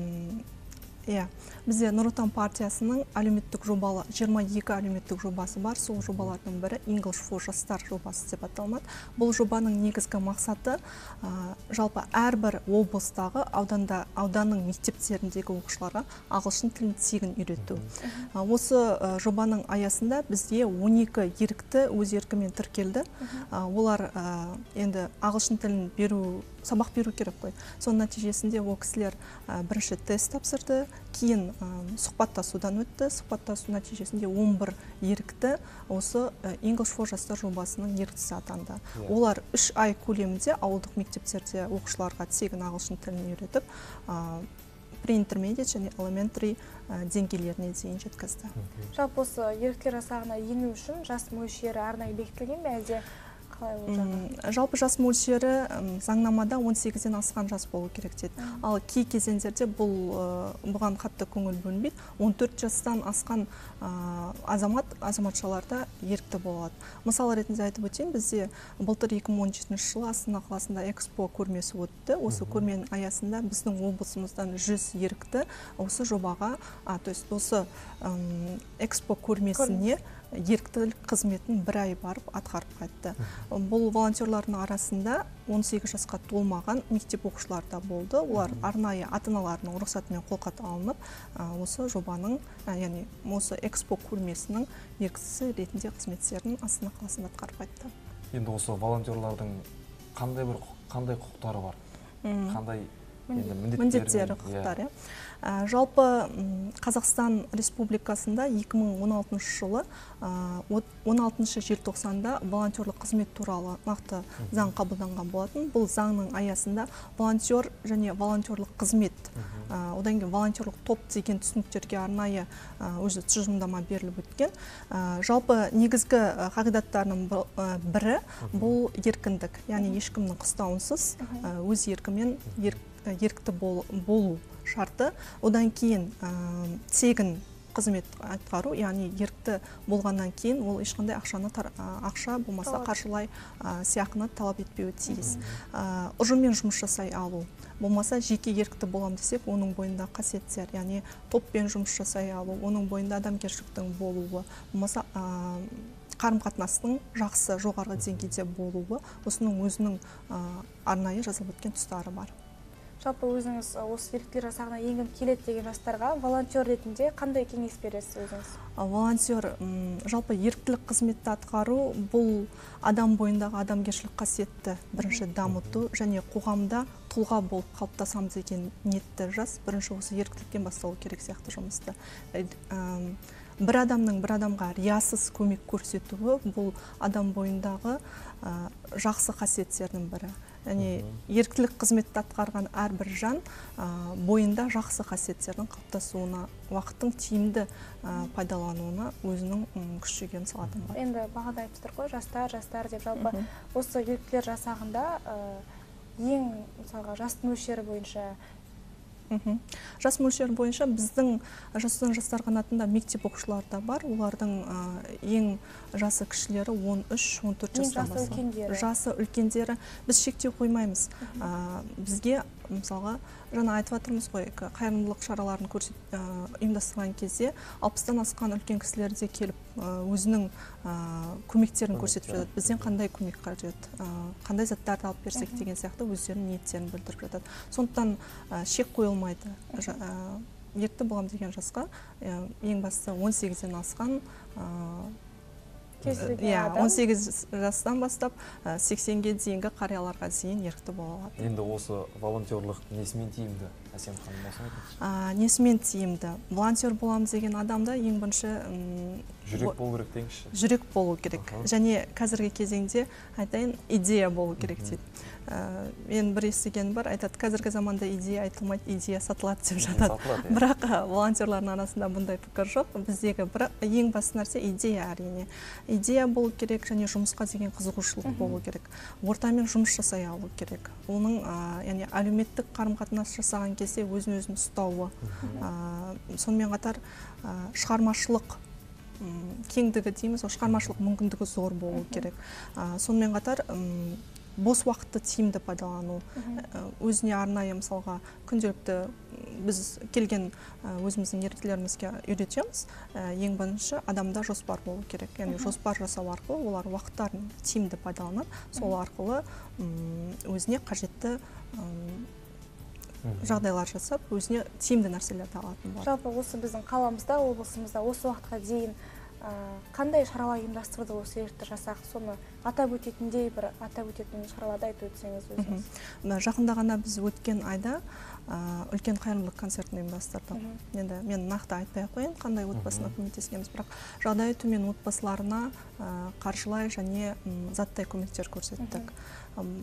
бізде Нұр Отан партиясының әлеуметтік жобалы 22 әлеуметтік жобасы бар. Сол жобалардың бірі English for жастар жобасы деп аталынады. Бұл жобаның негізгі мақсаты жалпы әрбір облыстағы ауданның мектептеріндегі оқушыларға ағылшын тілін тегін үйрету. Осы жобаның аясында бізде 12 ерікті өз еркімен тіркелді. Олар енді ағылшын тілін сабақ беру керек қой. Соның нәтижесінде ол кісілер бірінші тест тапсырды, кейін сұхбаттасудан өтті. Сұхбаттасу нәтижесінде 11 ерікті осы English for жастар жобасының еріктісі атанды. Олар 3 ай көлемінде ауылдық мектептерде оқушыларға тегін ағылшын тілін үйретіп, pre-intermediate және elementary деңгейлеріне дейін жеткізді. Жалпы осы еріктілер жасағына ену үшін жас мөлшері арнайы бекітілген бе, әлде қалай ол жағы? Жалпы жас мөлшері заңнамада 18-ден асқан жас болу керек дейді. Ал кей кезеңдерде бұған қатты көңіл бөлінбейді. 14 жастан асқан азаматшаларда ерікті болады. Мысал ретінде айтып өтейін, бізде былтыр 2017 жылы Астана қаласында экспо көрмесі өтті. Осы көрменің аясында біздің облысымыздан 100 ерікті осы жобаға, то есть осы экспо көрмесіне еріктілік қызметін бір ай барып атқарып қайтты. Бұл волонтерлардың арасында 18 жасқа толмаған мектеп оқушылары да болды. Олар арнайы ата-аналарының рұқсатымен қолхат алынып, осы жобаның, яғни осы экспо көрмесінің еріктісі ретінде қызметтерін Астана қаласында атқарып қайтты. Енді осы волонтерлардың қандай құқықтары бар? Қандай міндеттері, құқықтары? Жалпы Қазақстан Республикасында 2016 жылы 16 желтоқсанда волонтерлық қызмет туралы нақты заң қабылданған болатын. Бұл заңның аясында волонтер және волонтерлық қызмет, одан кейін волонтерлық топ деген түсініктерге арнайы өзі тұжырымдама беріліп өткен. Жалпы негізгі қағидаттарының бірі бұл еркіндік, яғни ешкімнің қыстауынсыз өз еркімен ерікті болу шарты. Одан кейін тегін қызмет атқару, яғни ерікті болғаннан кейін ол ешқандай ақша болмаса қаржылай сыйақыны талап етпеуі тиіс. Ұжыммен жұмыс жасай алу, болмаса жеке ерікті болам десек, оның бойында қасиеттер, яғни топпен жұмыс жасай алу, оның бойында адамгершіліктің болуы, болмаса қарым-қатынастың жақсы жоғарғы деңгейде болуы, осының өзінің арнайы жазылып өткен тұстары бар. Жалпы өзіңіз осы еріктілер жасағына енгім келеді деген жастарға волонтер ретінде қандай кеңес бересіз өзіңіз? Волонтер, жалпы еріктілік қызметті атқару бұл адам бойындағы адамгершілік қасиетті бірінші дамыту және қоғамда тұлға болып қалыптасам деген ниетті жас бірінші осы еріктіліктен басталу керек сияқты жұмысты. Бір адамның бір адамға риясыз көмек көрсетуі бұл адам бойындағы жақсы қасиеттердің бірі. Яғни еріктілік қызметті атқарған әрбір жан бойында жақсы қасиеттердің қалыптасуына, уақыттың тиімді пайдалануына өзінің күш жүгін салатын бар. Енді бағада айтып ғой, жастар деп жалпы осы еріктілер жасағында ең мысалға жас мөлшері бойынша Жас мөлшері бойынша біздің жастар қанатында мектеп оқушылары да бар. Олардың ең жасы кішілері 13-14 жастан бастап. Жасы үлкендері біз шектеу қоймаймыз. Бізге мысалға жаңа айтып жатырмыз ғой, қайырымдылық шараларын ұйымдастырған кезде 60-тан асқан үлкен кісілер де келіп өзінің көмектерін көрсетіп жатады. Бізден қандай көмек қажет, қандай заттарды алып берсек деген сияқты өздерінің ниеттерін білдіріп жатады. Сондықтан шек қойылмайды. Ерікті болам деген жасқа ең бастысы 18-ден асқан 18 жастан бастап 80-ге дейінгі қарияларға дейін ерікті бола алады. Енді осы волонтерлық несімен тиімді? Әсем ханым, осыны айтыңызшы. Несімен тиімді? Волонтер боламын деген адамда ең бірінші жүрек болу керек дейіңізші? Жүрек болу керек. Және қазіргі кезеңде айтайын, идея болу керек дейді. Мен бір естігенім бар, айтады, қазіргі заманда идея айтылмайды, идея сатылады деп жатады. Бірақ волонтерлардың арасында бұндай пікір жоқ. Біздегі ең басты нәрсе идея әрине. Идея болу керек және жұмысқа деген қызығушылық болу керек. Ортамен жұмыс жасай алу керек. Оның яғни әлеуметтік қарым-қатынас жасаған кезде өзін ұстауы. Сонымен қатар шығармашылық кеңдігі дейміз, шығармашылық мүмкіндігі зор болу керек. Сонымен қатар бос уақытты тиімді пайдалану, өзіне арнайы мысалға күнделікті біз келген өзіміздің еріктілерімізге үйретеміз. Ең бірінші адамда жоспар болу керек. Яғни жоспар жасау арқылы олар уақыттарын тиімді пайдаланып, сол арқылы өзіне қажетті жағдайлар жасап, өзіне тиімді нәрселерді алатын болады. Жалпы осы біздің қаламызда, облысымызда осы уақытқа дейін қандай шаралар ұйымдастырды осы ерікті жасақ? Соны атап өтетін шараларды айтып өтсеңіз өзіңіз. Жақында ғана біз өткен айда үлкен қайырымдылық концертін ұйымдастырдық. Енді мен нақты айтпай қояйын, қандай отбасына көмектескенбіз, бірақ жағдайы төмен отбасыларына қаржылай және заттай көмектер көрсеттік.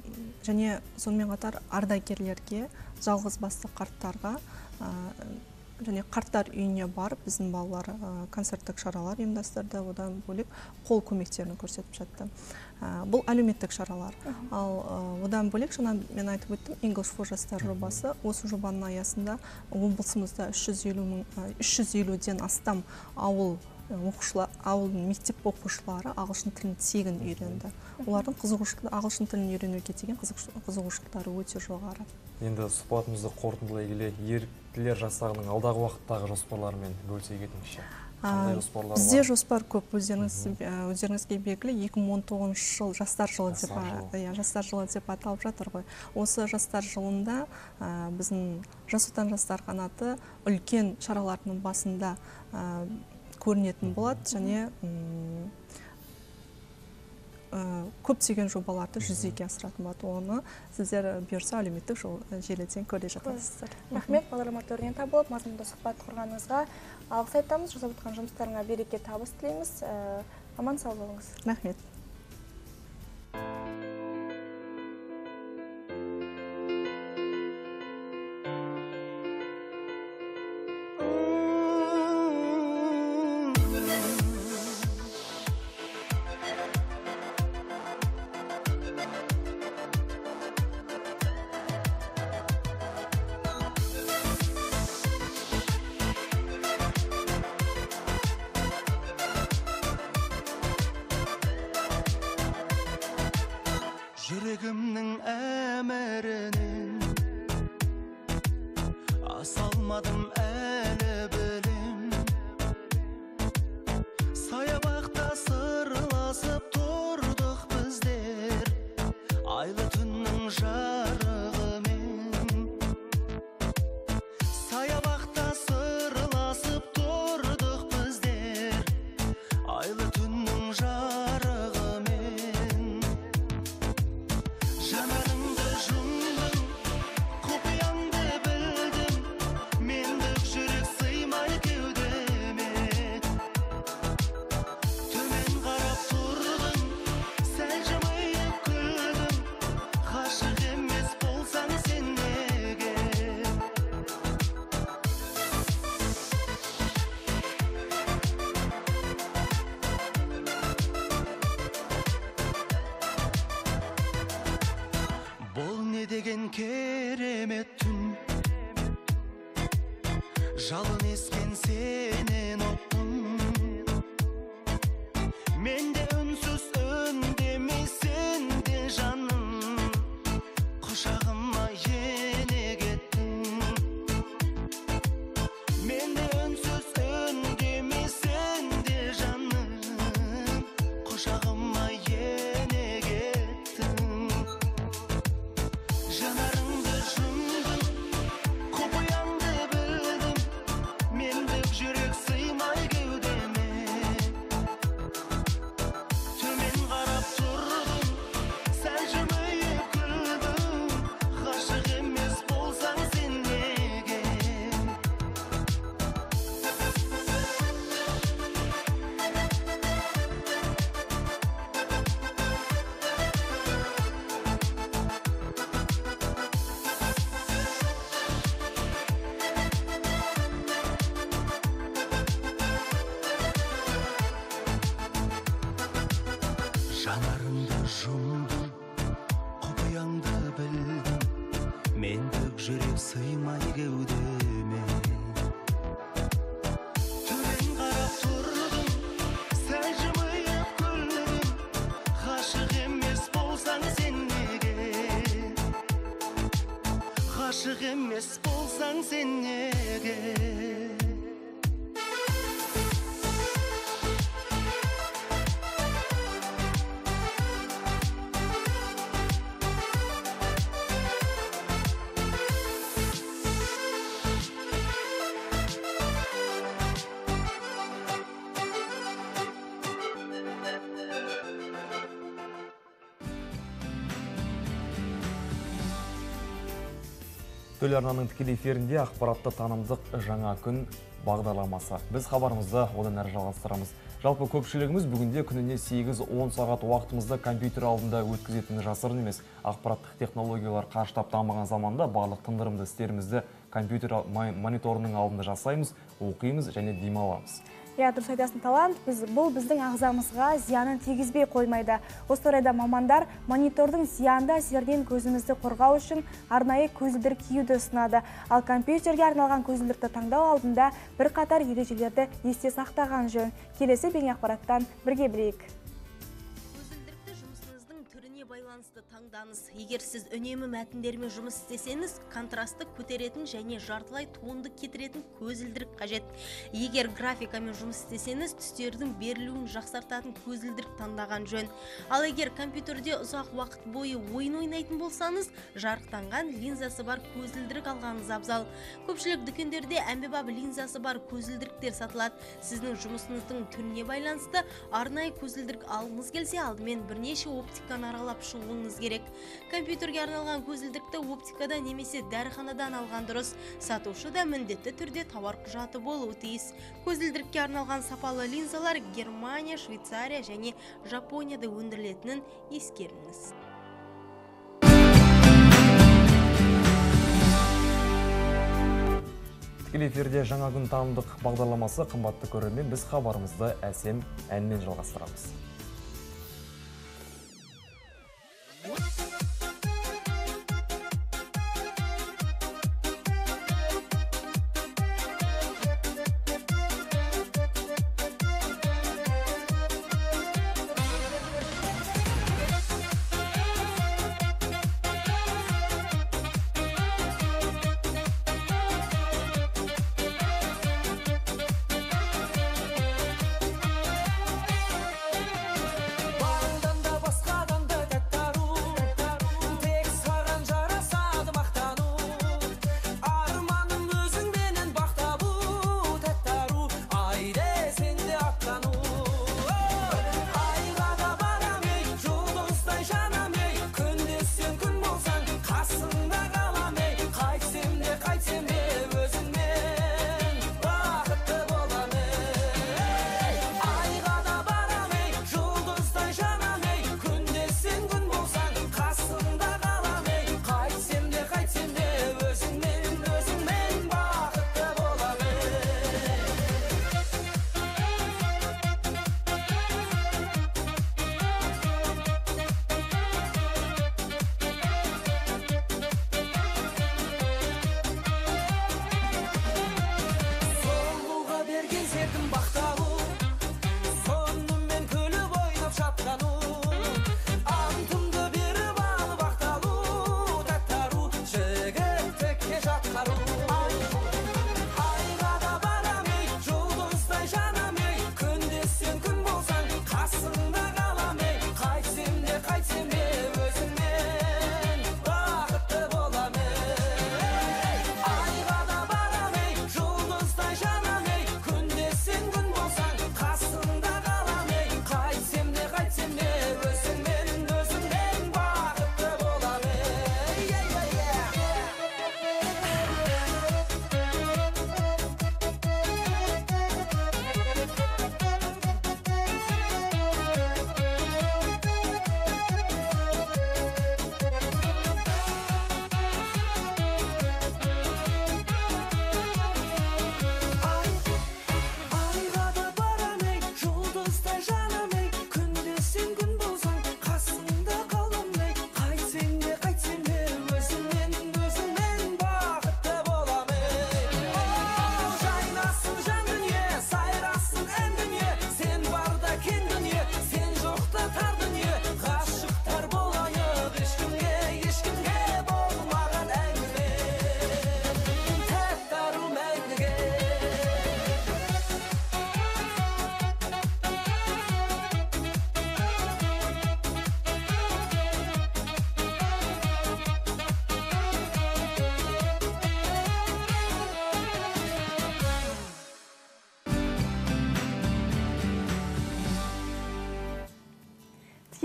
Және сонымен қатар ардагерлерге, жалғыз басты қарттарға және қарттар үйіне барып біздің балалар концерттік шаралар ұйымдастырды, одан бөлек қол көмектерін көрсетіп жатты. Бұл әлеуметтік шаралар. Ал одан бөлек жаңа мен айтып өттім, English for жастар жобасы. Осы жобаның аясында облысымызда 350-ден астам ауылдың мектеп оқушылары ағылшын тілін тегін үйренді. Олардың ағылшын тілін үйренуге деген қызығушылықтары өте жоғары. Енді сұхбатымызды қорытындылай келе, еріктілер жасағының алдағы уақыттағы жоспарларымен бөлісе кетіңізші. Қандай жоспарлар бар? Бізде жоспар көп. Өздеріңізге белгілі 2019 жыл жастар жылы деп аталып жатыр ғой. Осы жастар жылында біздің Жас отан жастар қанаты үлкен шаралардың басында көрінетін болады, және көптеген жобаларды жүзеге асыратын болады. Оны сіздер бұйырса әлеуметтік желіден көре жатасыздар. Рахмет, бағдарлама төрінен табылып, мазмұнды сұхбат құрғаныңызға алғыс айтамыз. Жасап жатқан жұмыстарыңа береке, табыс тілейміз. Аман сау болыңыз. Рахмет. Жүрегімнің әмірінен асалмадым әлі білем. Саябақта сырласып тұрдық біздер, айлы түннің жарығымен. Саябақта сырласып тұрдық біздер, айлы түннің жарығымен. Жанарыңды жұмдым, құпияңды білдім, мендік жүрек сыймай кеудеме. Төмен қарап тұрдым, сәл жымиып күлдім, ғашық емес болсаң сен неге? Бұл не деген керемет түн, жалын ескен сенен оттым. Мен де үнсіз үндемей, сен де жаным, құшағыма ене кеттің. Мен де үнсіз үндемей, сен де жаным, құшағыма ене кеттің. Жанарыңды жұмдым, құпияңды білдім, мендік жүрек сыймай кеудеме. Төмен қарап тұрдым, сәл жымиып күлдім, ғашық емес болсаң сен неге? Жанарыңды жұмдым, құпияңды білдім, мендік жүрек сыймай кеудеме. Төмен қарап тұрдым, сәл жымиып күлдім, ғашық емес болсаң сен неге? Ғашық емес болсаң сен неге? Телеарнаның тікелей эфирінде ақпаратты танымдық жаңа күн бағдарламасы. Біз хабарымызды одан әрі жалғастырамыз. Жалпы көпшілігіміз бүгінде күніне 8-10 сағат уақытымызды компьютер алдында өткізетіні жасырын емес. Ақпараттық технологиялар қарыштап дамыған заманда барлық тындырымды істерімізді компьютер мониторының алдында жасаймыз, оқимыз және демаламыз. Дұрыс айтасың, Талант, бұл біздің ағзамызға зиянын тигізбей қоймайды. Осы орайда мамандар монитордың зиянды әсерінен көзімізді қорғау үшін арнайы көзілдірік киюді ұсынады. Ал компьютерге арналған көзілдірікті таңдау алдында бірқатар ережелерді есте сақтаған жөн. Келесі бейне ақпараттан бірге білейік. Байланысты таңдаңыз. Егер сіз үнемі мәтіндермен жұмыс істесеңіз, контрастты көтеретін және жартылай туынды кетіретін көзілдірік қажет. Егер графикамен жұмыс істесеңіз, түстердің берілуін жақсартатын көзілдірік таңдаған жөн. Ал егер компьютерде ұзақ уақыт бойы ойын ойнайтын болсаңыз, жарықтанған линзасы бар көзілдірік алғаныңыз абзал. Көпшілік дүкендерде әмбебап линзасы бар көзілдіріктер сатылады. Сіздің жұмысыңыздың түріне байланысты арнайы көзілдірік алғыңыз келсе, алдымен бірнеше оптиканы аралап шығуыңыз керек. Компьютерге арналған көзілдірікті оптикада немесе дәріханадан алған дұрыс. Сатушы да міндетті түрде тауар құжаты болуы тиіс. Көзілдірікке арналған сапалы линзалар Германия, Швейцария және Жапонияда өндірілетінін ескеріңіз. Тікелей эфирде жаңа күн танымдық бағдарламасы. Қымбатты көрермен, біз хабарымызды әсем әнмен жалғастырамыз.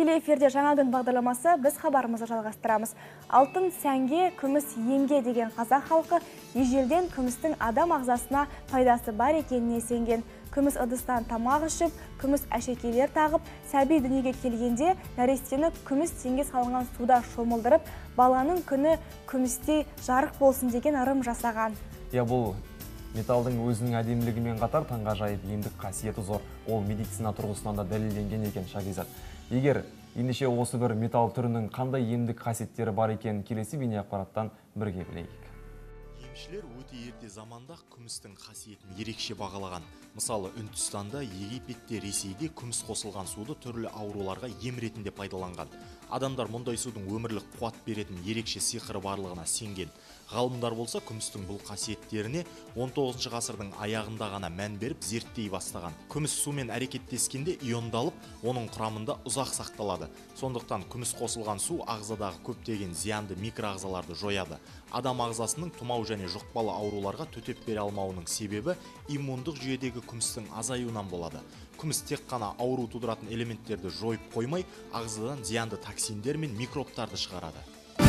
Тікелей эфирде жаңа күн бағдарламасы, біз хабарымызды жалғастырамыз. Алтын сәнге, күміс емге деген қазақ халқы ежелден күмістің адам ағзасына пайдасы бар екеніне сенген. Күміс ыдыстан тамақ ішіп, күміс әшекейлер тағып, сәби дүниеге келгенде нәрестені күміс теңге салынған суда шомылдырып, баланың күні күмістей жарық болсын деген ырым жасаған. Бұл металдың өзінің әдемілігімен қатар таңғажайып емдік қасиеті зор. Ол медицина тұрғысынан да дәлелденген екен Шагизат. Егер ендеше осы бір металл түрінің қандай емдік қасиеттері бар екен, келесі бейне ақпараттан бірге білейік. Емшілер өте ерте заманда күмістің қасиетін ерекше бағалаған. Мысалы, Үндістанда, Египетте, Ресейде күміс қосылған суды түрлі ауруларға ем ретінде пайдаланған. Адамдар мұндай судың өмірлік қуат беретін ерекше сиқыры барлығына сенген. Ғалымдар болса, күмістің бұл қасиеттеріне 19 ғасырдың аяғында ғана мән беріп зерттей бастаған. Күміс сумен әрекеттескенде иондалып, оның құрамында ұзақ сақталады. Сондықтан күміс қосылған су ағзадағы көптеген зиянды микроағзаларды жояды. Адам ағзасының тұмау және жұқпалы ауруларға төтеп бере алмауының себебі иммундық жүйедегі күмістің азаюынан болады. Күміс тек қана ауру тудыратын элементтерді жойып қоймай, ағзадан зиянды токсиндер мен микробтарды шығарады.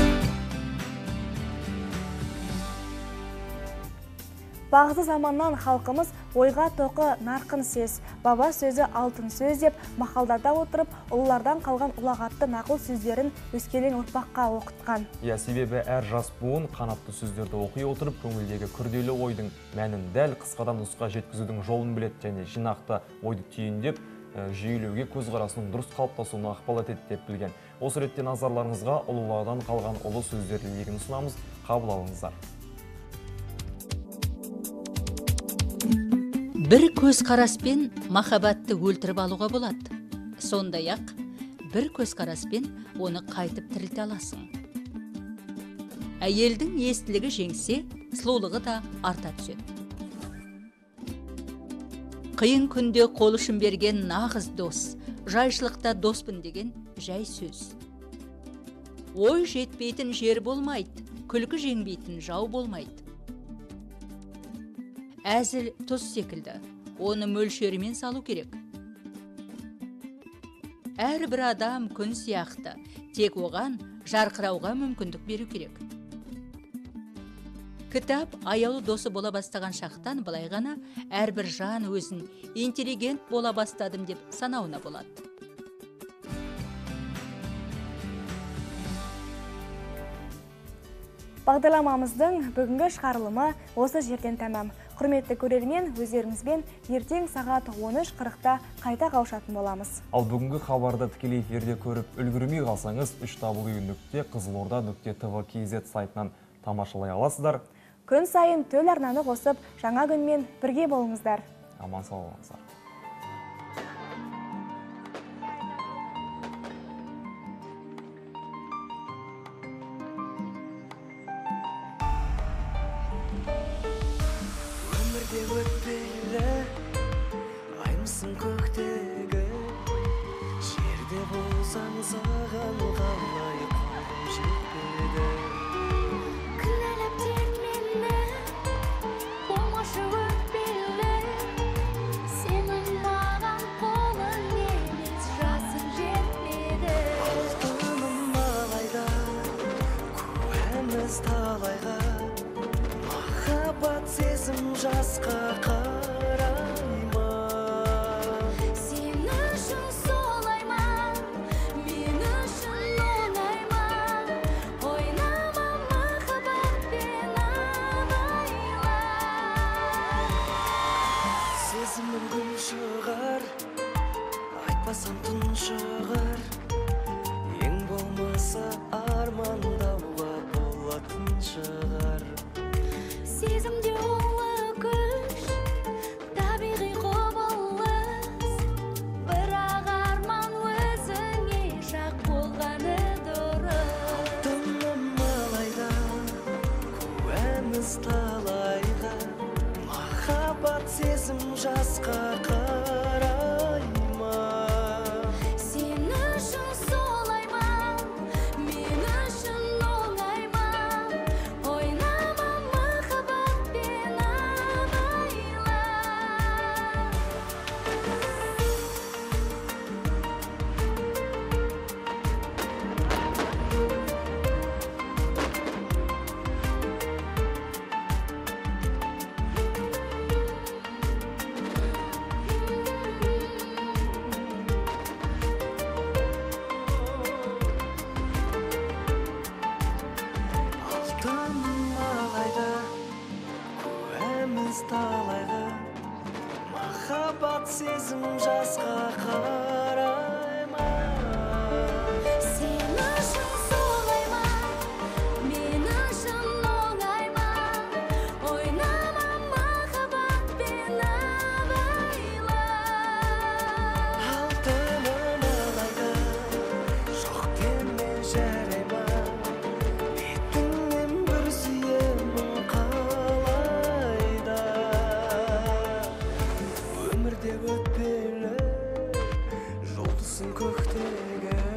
Бағзы заманнан халқымыз ойға тоқы нарқын сөз, баба сөзі алтын сөз деп мақалдарда отырып, ұлылардан қалған ұлағатты нақыл сөздерін өскелең ұрпаққа оқытқан. Себебі әр жас буын қанатты сөздерді оқи отырып, көңілдегі күрделі ойдың мәнін дәл қысқадан нұсқа жеткізудің жолын білет және жинақты ойды түйіндеп, жүйелеуге көзқарасының дұрыс қалыптасуына ықпал етеді деп білген. Осы ретте назарларыңызға ұлылардан қалған ұлы сөздер легін ұсынамыз, қабыл алыңыздар. Бір көзқараспен махаббатты өлтіріп алуға болады. Сондай-ақ, бір көзқараспен оны қайтып тірілте аласың. Әйелдің естілігі жеңсе, сұлулығы да арта түседі. Қиын күнде қол ұшын берген нағыз дос, жайшылықта доспын деген жай сөз. Ой жетпейтін жер болмайды, күлкі жеңбейтін жау болмайды. Әзіл тұз секілді, оны мөлшерімен салу керек. Әрбір адам күн сияқты, тек оған жарқырауға мүмкіндік беру керек. Кітап аяулы досы бола бастаған шақтан былай ғана әрбір жан өзін интеллигент бола бастадым деп санауына болады. Бағдарламамыздың бүгінгі шығарылымы осы жерден тәмам. Құрметті көрермен, өздеріңізбен ертең сағат 13:40-та қайта қауышатын боламыз. Ал бүгінгі хабарды тікелей эфирде көріп үлгермей қалсаңыз, 3w.қызылорда.tv.kz сайтынан тамашалай аласыздар. Күн сайын төл арнаны қосып, жаңа күнмен бірге болыңыздар. Аман сау болыңыздар. Өтпелі аймысың көктегі, жерде болсаң саған қалай қолым жетпеді. Кінәлап тек мені, болмашы өтпелі, сенің маған қолың емес, жасың жетпеді. Алтыным алайда, куәміз талайға, махаббат сезім жасқа қарайма. Сен үшін солай ма, мен үшін оңай ма, ойнама махаббатпен абайла. Сезімнің күн шығар, айтпасам түн шығар, ең болмаса армандауға болатын шығар. Сезімде олы күш, табиғи құбылыс, бірақ арман өзіңе жақ болғаны дұрыс. Алтыным алайда, куәміз талайға, махаббат сезім жасқа қарайма. Сен үшін солай ма, мен үшін оңай ма, ойнама махаббатпен абайла. қымбат сезім жасқа қарай ма? Сен үшін солай ма? Мен үшін оңай ма? Ойнама махаббатпен абайла. Алтыным алайда, жоқ деме жарай ма? Бетіңнен бір сүйемін қалайда. Өмірде өтпелі жұлдызың көктегі.